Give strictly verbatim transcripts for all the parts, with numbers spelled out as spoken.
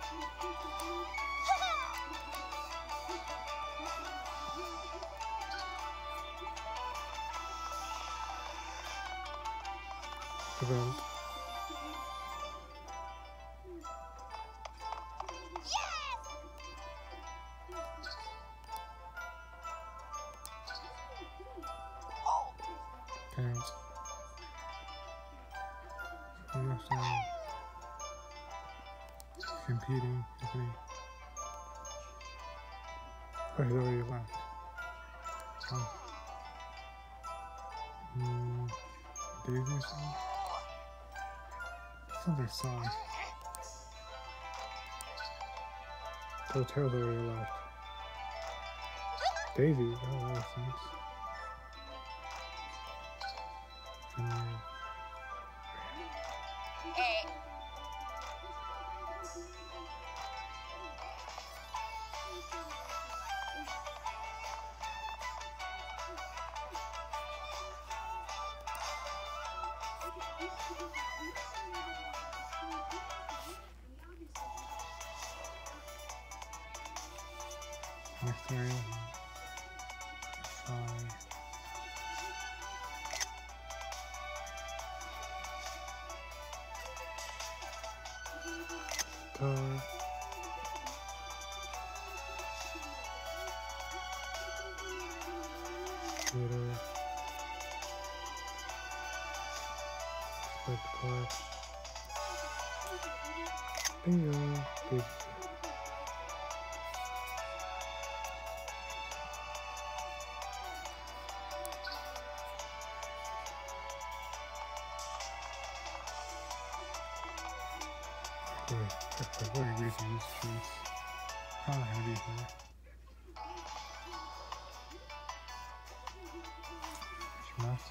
Event. Parents. Almost um, competing, isn't he? Oh, he's already left. Oh. Mm, Daisy or something? Sounds like song. Oh, Tails already left. Daisy, oh, that makes sense. Um, next area. Five. Star. Theater. Spike Park. Bingo. Big. What are you using these trees? How heavy here? Gymnastics.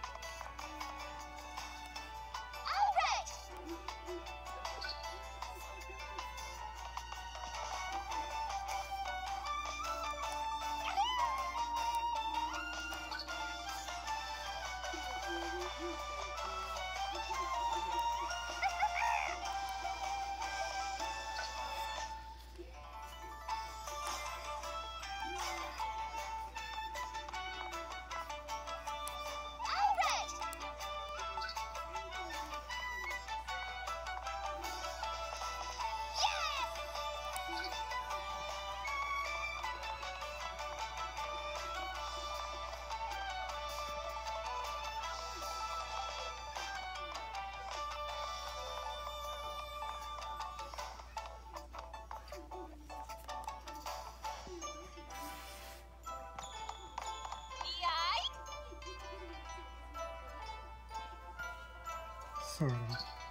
Sort of.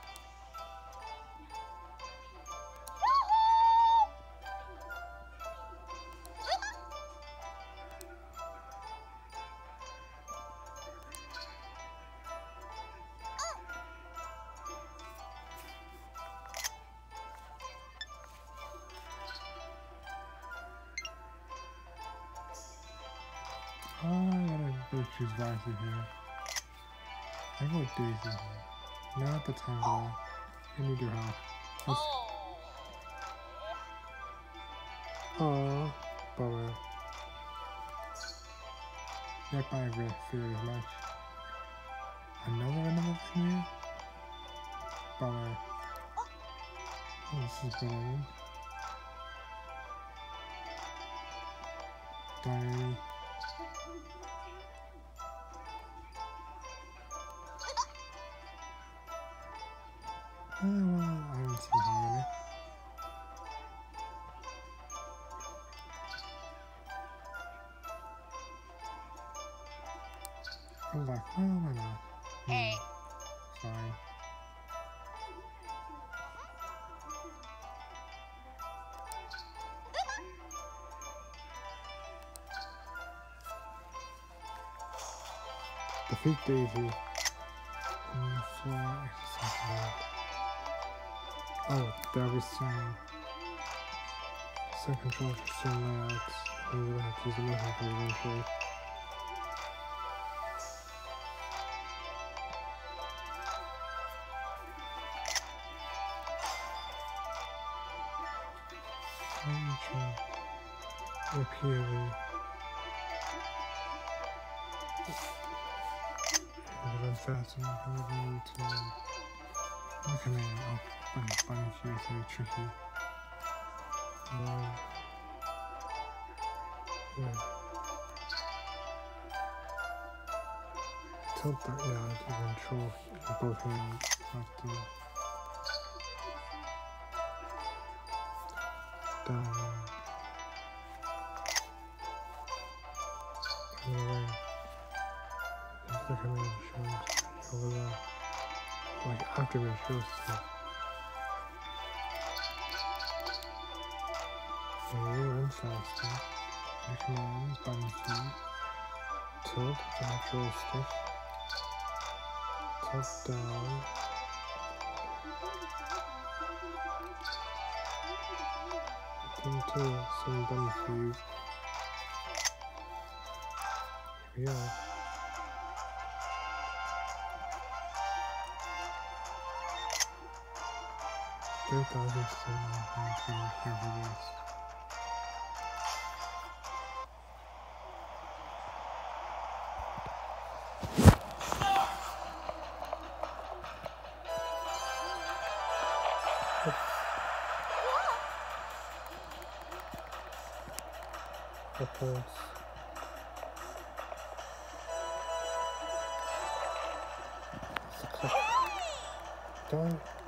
Oh, I gotta go choose wisely here. I go with Daisy here. Not at the time though. I need your help. Let's... Oh, bummer. Yep, I agree. Figured as much. Another another from here? Bummer. Oh, this is brilliant. Diary. Oh, well, I don't see how it. I was like, oh, why not? Hey. Hmm. Fine. Defeat Daisy. On the floor, exercise mode. Oh, that was some set control for some layouts. We will have to use the motion for eventually. reaching repeatedly. Run fast enough in order to recommend oh, bunny, bunny here is very tricky. Um, yeah. Tilt that, yeah, I can control both hands of the down. Anyway, that's the command shows over there. Like after it shows stuff. And you run faster. Your commands, button key. Tilt, the actual stick. Tilt down. Into some button keys. Here we go. Three thousand seven hundred twenty here upwards. Done.